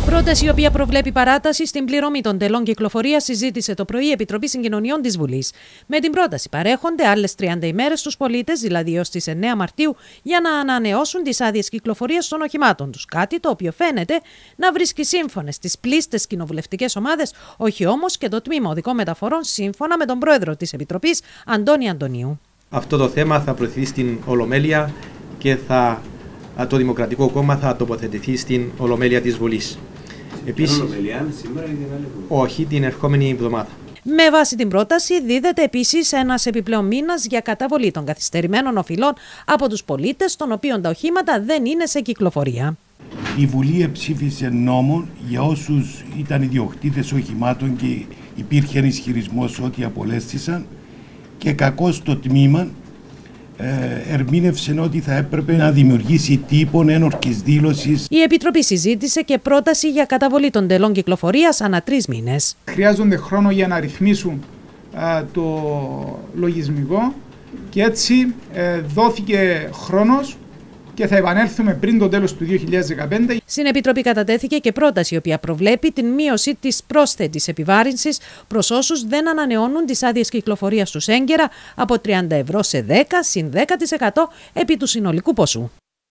Πρόταση η οποία προβλέπει παράταση στην πληρωμή των τελών κυκλοφορίας συζήτησε το πρωί η Επιτροπή Συγκοινωνιών της Βουλής. Με την πρόταση παρέχονται άλλες 30 ημέρες στους πολίτες, δηλαδή ως τις 9 Μαρτίου, για να ανανεώσουν τις άδειες κυκλοφορίας των οχημάτων τους. Κάτι το οποίο φαίνεται να βρίσκει σύμφωνες τις πλήστες κοινοβουλευτικές ομάδες, όχι όμως και το Τμήμα Οδικών Μεταφορών, σύμφωνα με τον πρόεδρο της Επιτροπής, Αντώνη Αντωνίου. Αυτό το θέμα θα προωθηθεί στην Ολομέλεια και το Δημοκρατικό Κόμμα θα τοποθετηθεί στην Ολομέλεια της Βουλής. Επίσης, όχι, την ερχόμενη εβδομάδα. Με βάση την πρόταση, δίδεται επίσης ένας επιπλέον μήνας για καταβολή των καθυστερημένων οφειλών από τους πολίτες, των οποίων τα οχήματα δεν είναι σε κυκλοφορία. Η Βουλή ψήφισε νόμο για όσους ήταν ιδιοκτήτες οχημάτων και υπήρχε ισχυρισμός ότι απολέστησαν, και κακώς το τμήμα ερμήνευσε ότι θα έπρεπε να δημιουργήσει τύπον ένορκης δήλωσης. Η Επιτροπή συζήτησε και πρόταση για καταβολή των τελών κυκλοφορίας ανά 3 μήνες. Χρειάζονται χρόνο για να ρυθμίσουν το λογισμικό και έτσι δόθηκε χρόνος και θα επανέλθουμε πριν το τέλος του 2015. Στην Επιτροπή κατατέθηκε και πρόταση η οποία προβλέπει την μείωση της πρόσθετης επιβάρυνσης προς όσους δεν ανανεώνουν τις άδειες κυκλοφορίας τους έγκαιρα από 30 ευρώ σε 10 συν 10% επί του συνολικού ποσού.